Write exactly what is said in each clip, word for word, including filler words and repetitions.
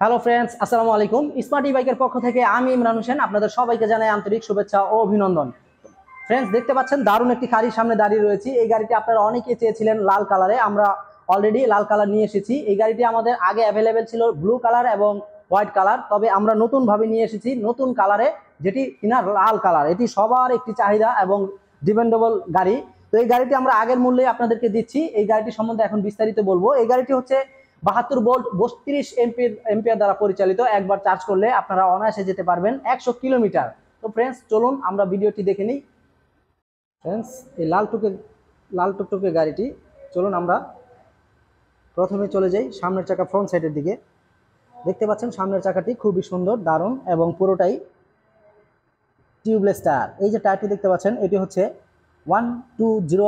Hello friends, আসসালামু আলাইকুম। Smart ই বাইকের পক্ষ থেকে আমি ইমরান হোসেন আপনাদের সবাইকে জানাই আন্তরিক শুভেচ্ছা ও অভিনন্দন। ফ্রেন্ডস, দেখতে পাচ্ছেন দারুণ একটি গাড়ির সামনে দাঁড়িয়ে রয়েছি। এই গাড়িটি আপনারা অনেকেই চেয়েছিলেন লাল কালারে, আমরা অলরেডি লাল কালার নিয়ে এসেছি। এই গাড়িটি আমাদের আগে অ্যাভেলেবেল ছিল ব্লু কালার এবং হোয়াইট কালার, তবে আমরা নতুনভাবে নিয়ে এসেছি নতুন কালারে, যেটি কিনা লাল কালার। এটি সবার একটি চাহিদা এবং ডিপেন্ডেবল গাড়ি। তো এই গাড়িটি আমরা আগের মূল্যে আপনাদেরকে দিচ্ছি। এই গাড়িটি সম্বন্ধে এখন বিস্তারিত বলবো। এই গাড়িটি হচ্ছে বাহাত্তর ভোল্ট বত্রিশ এমপির এম্পিয়ার দ্বারা পরিচালিত। একবার চার্জ করলে আপনারা অনায়াসে যেতে পারবেন একশো কিলোমিটার। তো ফ্রেন্ডস, চলুন আমরা ভিডিওটি দেখে নিই। ফ্রেন্ডস, এই লাল টুকে লাল টুকটুকে গাড়িটি, চলুন আমরা প্রথমে চলে যাই সামনের চাকা ফ্রন্ট সাইডের দিকে। দেখতে পাচ্ছেন সামনের চাকাটি খুবই সুন্দর, দারুণ এবং পুরোটাই টিউবলেস টায়ার। এই যে টায়ারটি দেখতে পাচ্ছেন, এটি হচ্ছে one two zero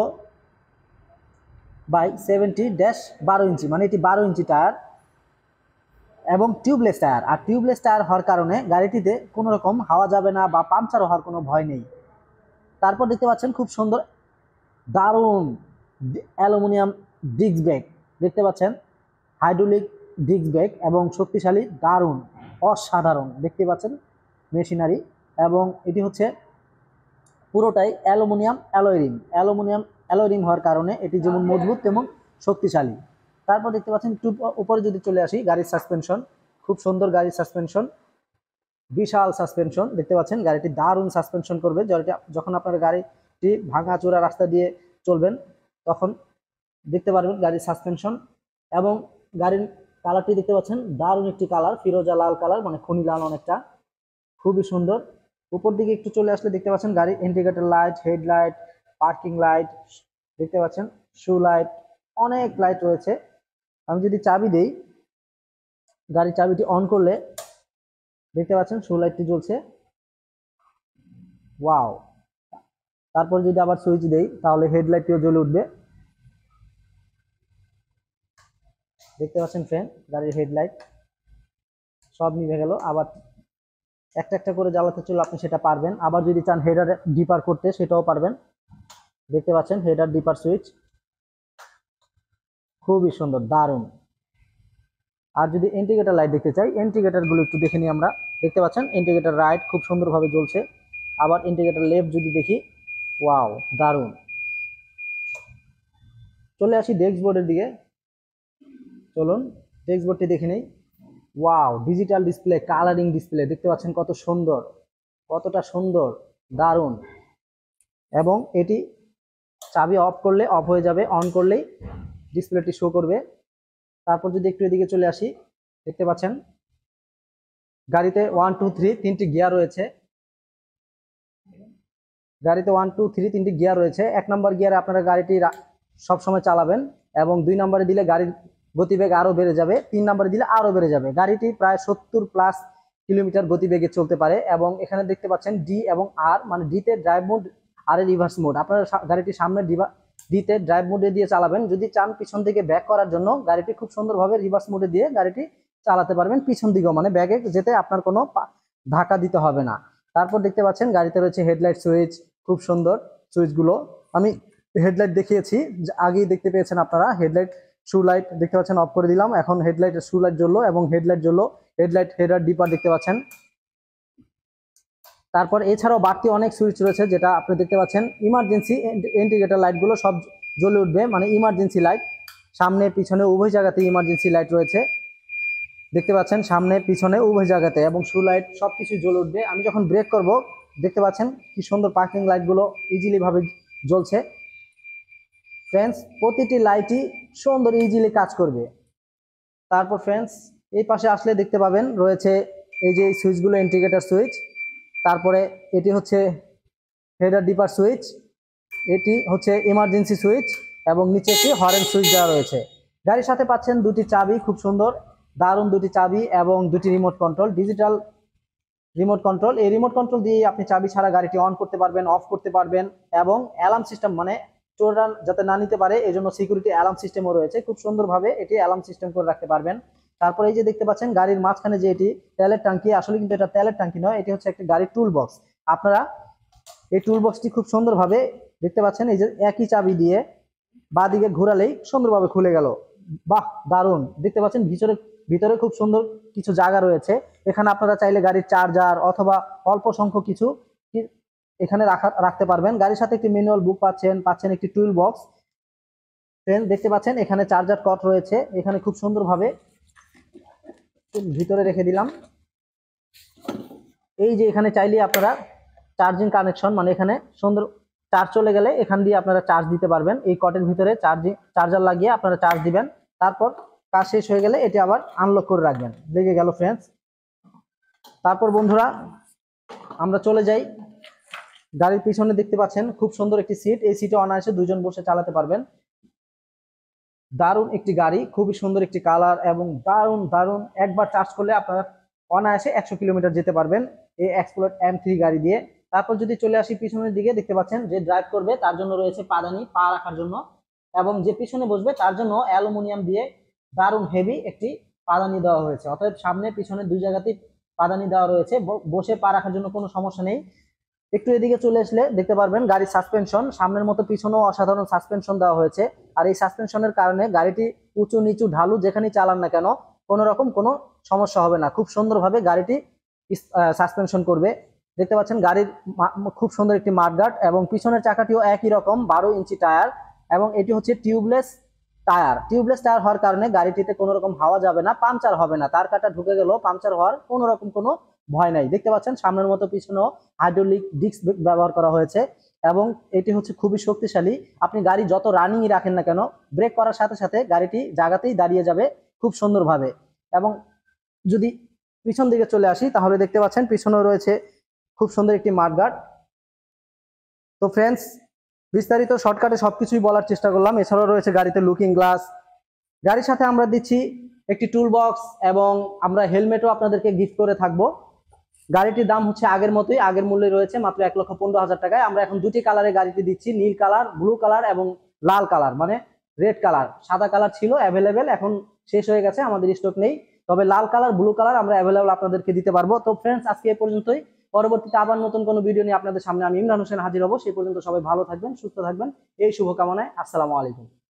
by seventy dash বারো ইঞ্চি, মানে এটি বারো ইঞ্চি টায়ার এবং টিউবলেস টায়ার। আর টিউবলেস টায়ার হওয়ার কারণে গাড়িটিতে কোনো রকম হাওয়া যাবে না বা পাংচার হওয়ার কোনো ভয় নেই। তারপর দেখতে পাচ্ছেন খুব সুন্দর দারুণ অ্যালুমিনিয়াম ডিস্ক ব্রেক। দেখতে পাচ্ছেন হাইড্রোলিক ডিস্ক ব্রেক এবং শক্তিশালী, দারুণ অসাধারণ দেখতে পাচ্ছেন মেশিনারি। এবং এটি হচ্ছে পুরোটাই aluminium alloy rim. Aluminium alloy rim হওয়ার কারণে এটি যেমন মজবুত তেমন শক্তিশালী। তারপর দেখতে পাচ্ছেন একটু উপরে যদি চলে আসি, গাড়ির সাসপেনশন খুব সুন্দর। গাড়ির সাসপেনশন বিশাল সাসপেনশন, দেখতে পাচ্ছেন গাড়িটি দারুণ সাসপেনশন করবে। যখন আপনার গাড়িটি ভাঙা চোরা রাস্তা দিয়ে চলবেন তখন দেখতে পারবেন গাড়ির সাসপেনশন। এবং গাড়ির কালারটি দেখতে পাচ্ছেন দারুণ একটি কালার, ফিরোজা লাল কালার, মানে খনি লাল অনেকটা, খুবই সুন্দর। উপর দিকে একটু চলে আসলে দেখতে পাচ্ছেন গাড়ির indicator light, headlight, parking light, দেখতে পাচ্ছেন শু লাইট, অনেক লাইট রয়েছে। আমি যদি চাবি দেই, গাড়ির চাবিটি অন করলে দেখতে পাচ্ছেন শু লাইটটি জ্বলছে, ওয়াও। তারপর যদি আবার সুইচ দেই তাহলে হেডলাইটটিও জ্বলে উঠবে। দেখতে পাচ্ছেন ফ্রেন্ড, গাড়ির হেডলাইট সব নিভে গেল। আবার একটা একটা করে জ্বালাতে চলে আপনি সেটা পারবেন। আবার যদি চান হেডার ডিপার করতে সেটাও পারবেন। দেখতে পাচ্ছেন হেডার ডিপার সুইচ, খুবই সুন্দর, দারুণ। আর যদি ইন্ডিকেটর লাইট দেখতে চাই, ইন্ডিকেটরগুলো একটু দেখে নিই আমরা। দেখতে পাচ্ছেন ইন্ডিকেটর রাইট খুব সুন্দরভাবে জ্বলছে। আবার ইন্ডিকেটর লেফট যদি দেখি, ওয়াও, দারুণ। চলে আসি ডেস্ক বোর্ডের দিকে, চলুন ডেস্ক বোর্ডটি দেখে নেই। Wow, digital display, colouring display, দেখতে পাচ্ছেন কত সুন্দর, কতটা সুন্দর, দারুণ। এবং এটি চাবি অফ করলে অফ হয়ে যাবে, অন করলেই ডিসপ্লেটি শো করবে। তারপর যদি একটু এদিকে চলে আসি, দেখতে পাচ্ছেন গাড়িতে ওয়ান টু থ্রি তিনটি গিয়ার রয়েছে। গাড়িতে ওয়ান টু থ্রি তিনটি গিয়ার রয়েছে। এক নম্বর গিয়ারে আপনারা গাড়িটি সবসময় চালাবেন এবং দুই নম্বরে দিলে গাড়ির গতিবেগ আরও বেড়ে যাবে, তিন নম্বরে দিলে আরও বেড়ে যাবে। গাড়িটি প্রায় সত্তর প্লাস কিলোমিটার গতিবেগে চলতে পারে। এবং এখানে দেখতে পাচ্ছেন ডি এবং আর, মানে ডিতে ড্রাইভ মোড, আর এ রিভার্স মোড। আপনারা গাড়িটি সামনে ডিতে ড্রাইভ মোডে দিয়ে চালাবেন। যদি চান পিছন থেকে ব্যাক করার জন্য, গাড়িটি খুব সুন্দরভাবে রিভার্স মোডে দিয়ে গাড়িটি চালাতে পারবেন পিছন দিকেও, মানে ব্যাগে যেতে আপনার কোনো ধাক্কা দিতে হবে না। তারপর দেখতে পাচ্ছেন গাড়িতে রয়েছে হেডলাইট সুইচ, খুব সুন্দর সুইচগুলো। আমি হেডলাইট দেখিয়েছি, আগেই দেখতে পেয়েছেন আপনারা। হেডলাইট শু লাইট দেখতে পাচ্ছেন, অফ করে দিলাম, এখন হেডলাইটের শু লাইট জ্বললো এবং হেডলাইট জ্বললো। হেডলাইট, হেডার ডিপার দেখতে পাচ্ছেন। তারপর এছাড়াও বাড়তি অনেক সুইচ রয়েছে, যেটা আপনি দেখতে পাচ্ছেন। ইমার্জেন্সি ইন্ডিকেটর লাইটগুলো সব জ্বলে উঠবে, মানে ইমার্জেন্সি লাইট সামনে পিছনে উভয় জায়গাতে ইমার্জেন্সি লাইট রয়েছে, দেখতে পাচ্ছেন সামনে পিছনে উভয় জায়গাতে। এবং শু লাইট সব কিছু জ্বলে উঠবে। আমি যখন ব্রেক করব দেখতে পাচ্ছেন কি সুন্দর পার্কিং লাইটগুলো ইজিলি ভাবে জ্বলছে। ফ্রেন্ডস, প্রতিটি লাইটই সুন্দর ইজিলি কাজ করবে। তারপর ফ্রেন্ডস, এই পাশে আসলে দেখতে পাবেন রয়েছে এই যে সুইচগুলো, ইন্ডিকেটর সুইচ। তারপরে এটি হচ্ছে হেডার ডিপার সুইচ, এটি হচ্ছে ইমার্জেন্সি সুইচ এবং নিচে একটি হর্ন সুইচ দেওয়া রয়েছে। গাড়ির সাথে পাচ্ছেন দুটি চাবি, খুব সুন্দর দারুণ দুটি চাবি এবং দুটি remote control, digital remote control. এই রিমোট কন্ট্রোল দিয়ে আপনি চাবি ছাড়া গাড়িটি অন করতে পারবেন, অফ করতে পারবেন। এবং অ্যালার্ম সিস্টেম, মানে চোররা যাতে না নিতে পারে এই জন্য সিকিউরিটি অ্যালার্ম সিস্টেমও রয়েছে, খুব সুন্দরভাবে এটি অ্যালার্ম সিস্টেম করে রাখতে পারবেন। তারপর এই যে দেখতে পাচ্ছেন গাড়ির মাঝখানে যে এটি তেলের ট্যাঙ্কি, আসলে কিন্তু এটা তেলের ট্যাঙ্কি নয়, এটি হচ্ছে একটি গাড়ির টুল বক্স। আপনারা এই টুল বক্সটি খুব সুন্দরভাবে দেখতে পাচ্ছেন, এই যে একই চাবি দিয়ে বাঁ দিকে ঘোরালেই সুন্দরভাবে খুলে গেল। বাহ, দারুণ। দেখতে পাচ্ছেন ভিতরে ভিতরে খুব সুন্দর কিছু জায়গা রয়েছে। এখানে আপনারা চাইলে গাড়ির চার্জার অথবা অল্প সংখ্যক কিছু এখানে রাখা রাখতে পারবেন। গাড়ির সাথে একটি ম্যানুয়াল বুক পাচ্ছেন, পাচ্ছেন একটি টুল বক্স। ফ্রেন্ডস দেখতে পাচ্ছেন এখানে চার্জার কট রয়েছে, এখানে খুব সুন্দরভাবে ভিতরে রেখে দিলাম। এই যে এখানে চাইলে আপনারা চার্জিং কানেকশন, মানে এখানে সুন্দর চার্জ চলে গেলে এখান দিয়ে আপনারা চার্জ দিতে পারবেন। এই কটের ভিতরে চার্জিং চার্জার লাগিয়ে আপনারা চার্জ দিবেন, তারপর কাজ শেষ হয়ে গেলে এটি আবার আনলক করে রাখবেন। লেগে গেল ফ্রেন্ডস। তারপর বন্ধুরা আমরা চলে যাই গাড়ির পিছনে। দেখতে পাচ্ছেন খুব সুন্দর একটি সিট, এই সিটে অনায়াসে দুজন বসে চালাতে পারবেন। দারুণ একটি গাড়ি, খুবই সুন্দর একটি কালার এবং দারুণ দারুণ একবার চার্জ করলে আপনারা অনায়াসে একশো কিলোমিটার যেতে পারবেন এই এক্সপ্লোর এম থ্রি গাড়ি দিয়ে। তারপর যদি চলে আসি পিছনের দিকে, দেখতে পাচ্ছেন যে ড্রাইভ করবে তার জন্য রয়েছে পাদানি পা রাখার জন্য, এবং যে পিছনে বসবে তার জন্য অ্যালুমিনিয়াম দিয়ে দারুণ হেভি একটি পাদানি দেওয়া হয়েছে। অতএব সামনে পিছনে দুই জায়গাতেই পাদানি দেওয়া রয়েছে, বসে পা রাখার জন্য কোনো সমস্যা নেই। একটু এদিকে চলে আসলে দেখতে পারবেন গাড়ির সাসপেনশন, সামনের মতো পিছনেও অসাধারণ সাসপেনশন দেওয়া হয়েছে। আর এই সাসপেনশনের কারণে গাড়িটি উঁচু নিচু ঢালু যেখানেই চালান না কেন কোনো রকম কোনো সমস্যা হবে না, খুব সুন্দরভাবে গাড়িটি সাসপেনশন করবে। দেখতে পাচ্ছেন গাড়ির খুব সুন্দর একটি মাঠগার্ড, এবং পিছনের চাকাটিও একই রকম বারো ইঞ্চি টায়ার, এবং এটি হচ্ছে টিউবলেস টায়ার। টিউবলেস টায়ার হওয়ার কারণে গাড়িটিতে কোনো রকম হাওয়া যাবে না, পাংচার হবে না, তার কাটা ঢুকে গেলেও পাংচার হওয়ার কোনো রকম কোনো ভয় নাই। দেখতে পাচ্ছেন সামনের মতো পিছনেও হাইড্রোলিক ডিস্ক ব্যবহার করা হয়েছে, এবং এটি হচ্ছে খুবই শক্তিশালী। আপনি গাড়ি যত রানিংই রাখেন না কেন, ব্রেক করার সাথে সাথে গাড়িটি জায়গাতেই দাঁড়িয়ে যাবে খুব সুন্দরভাবে। এবং যদি পিছন দিকে চলে আসি তাহলে দেখতে পাচ্ছেন পিছনেও রয়েছে খুব সুন্দর একটি মাঠগার্ড। তো ফ্রেন্ডস বিস্তারিত শর্টকাটে সবকিছুই বলার চেষ্টা করলাম। এছাড়াও রয়েছে গাড়িতে লুকিং গ্লাস, গাড়ির সাথে আমরা দিচ্ছি একটি টুল বক্স, এবং আমরা হেলমেটও আপনাদেরকে গিফট করে থাকবো। গাড়িটির দাম হচ্ছে আগের মতোই, আগের মূল্যে রয়েছে মাত্র এক লক্ষ পনেরো হাজার টাকায়। আমরা এখন দুটি কালারে গাড়িটি দিচ্ছি, নীল কালার, ব্লু কালার এবং লাল কালার, মানে রেড কালার। সাদা কালার ছিল অ্যাভেলেবেল, এখন শেষ হয়ে গেছে, আমাদের স্টক নেই। তবে লাল কালার ব্লু কালার আমরা অ্যাভেলেবেল আপনাদেরকে দিতে পারবো। তো ফ্রেন্ডস আজকে এ পর্যন্তই, পরবর্তীতে আবার নতুন কোনো ভিডিও নিয়ে আপনাদের সামনে আমি ইমরান হোসেন হাজির হব। সেই পর্যন্ত সবাই ভালো থাকবেন, সুস্থ থাকবেন, এই শুভকামনায়। আসসালামু আলাইকুম।